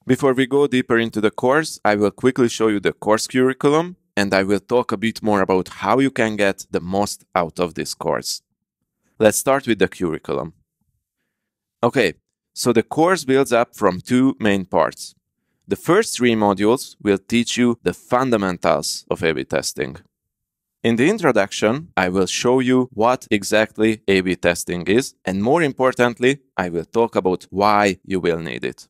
Before we go deeper into the course, I will quickly show you the course curriculum, and I will talk a bit more about how you can get the most out of this course. Let's start with the curriculum. Okay, so the course builds up from two main parts. The first three modules will teach you the fundamentals of A/B testing. In the introduction, I will show you what exactly A/B testing is, and more importantly, I will talk about why you will need it.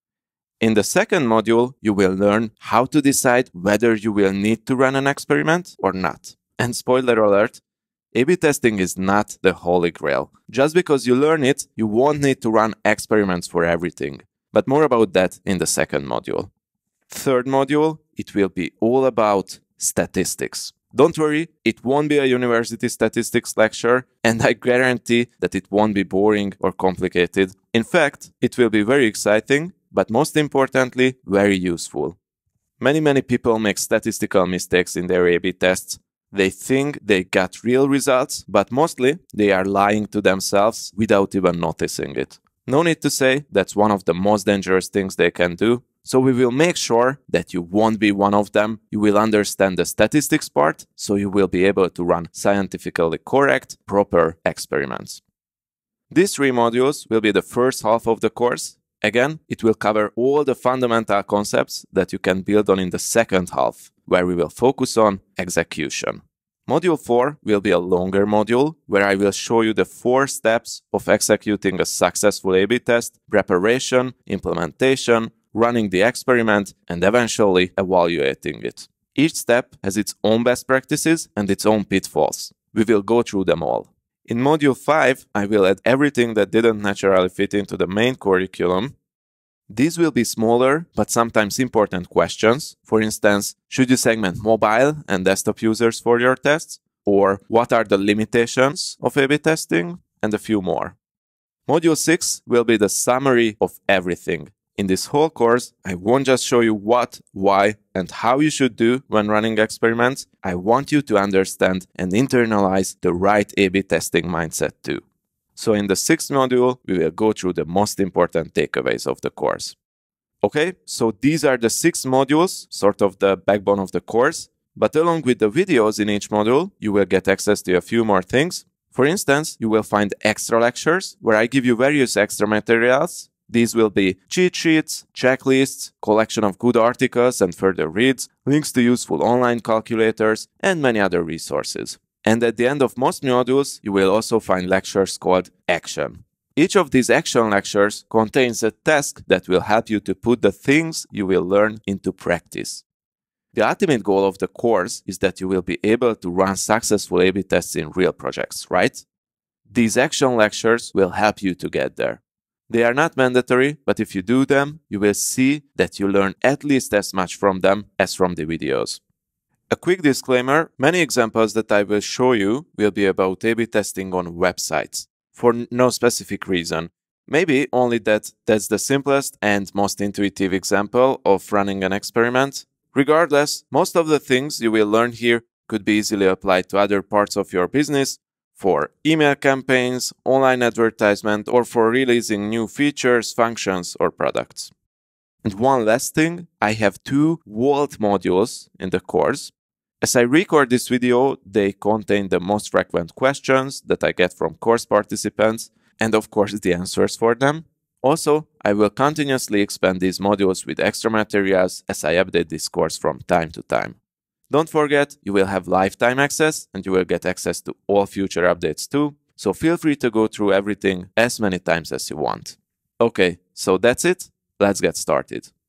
In the second module, you will learn how to decide whether you will need to run an experiment or not. And spoiler alert, A/B testing is not the holy grail. Just because you learn it, you won't need to run experiments for everything. But more about that in the second module. Third module, it will be all about statistics. Don't worry, it won't be a university statistics lecture, and I guarantee that it won't be boring or complicated. In fact, it will be very exciting, but most importantly, very useful. Many people make statistical mistakes in their A/B tests. They think they got real results, but mostly they are lying to themselves without even noticing it. No need to say that's one of the most dangerous things they can do. So we will make sure that you won't be one of them. You will understand the statistics part, so you will be able to run scientifically correct, proper experiments. These three modules will be the first half of the course. Again, it will cover all the fundamental concepts that you can build on in the second half, where we will focus on execution. Module 4 will be a longer module, where I will show you the 4 steps of executing a successful A/B test: preparation, implementation, running the experiment, and eventually evaluating it. Each step has its own best practices and its own pitfalls. We will go through them all. In Module 5, I will add everything that didn't naturally fit into the main curriculum. These will be smaller, but sometimes important questions. For instance, should you segment mobile and desktop users for your tests? Or what are the limitations of A/B testing? And a few more. Module 6 will be the summary of everything. In this whole course, I won't just show you what, why, and how you should do when running experiments. I want you to understand and internalize the right A/B testing mindset too. So in the 6th module, we will go through the most important takeaways of the course. Okay, so these are the 6 modules, sort of the backbone of the course. But along with the videos in each module, you will get access to a few more things. For instance, you will find extra lectures where I give you various extra materials. These will be cheat sheets, checklists, collection of good articles and further reads, links to useful online calculators, and many other resources. And at the end of most modules, you will also find lectures called Action. Each of these action lectures contains a task that will help you to put the things you will learn into practice. The ultimate goal of the course is that you will be able to run successful A/B tests in real projects, right? These action lectures will help you to get there. They are not mandatory, but if you do them, you will see that you learn at least as much from them as from the videos. A quick disclaimer, many examples that I will show you will be about A/B testing on websites, for no specific reason. Maybe only that's the simplest and most intuitive example of running an experiment. Regardless, most of the things you will learn here could be easily applied to other parts of your business, for email campaigns, online advertisement, or for releasing new features, functions, or products. And one last thing, I have 2 vault modules in the course. As I record this video, they contain the most frequent questions that I get from course participants, and of course the answers for them. Also, I will continuously expand these modules with extra materials as I update this course from time to time. Don't forget, you will have lifetime access and you will get access to all future updates too, so feel free to go through everything as many times as you want. Okay, so that's it. Let's get started.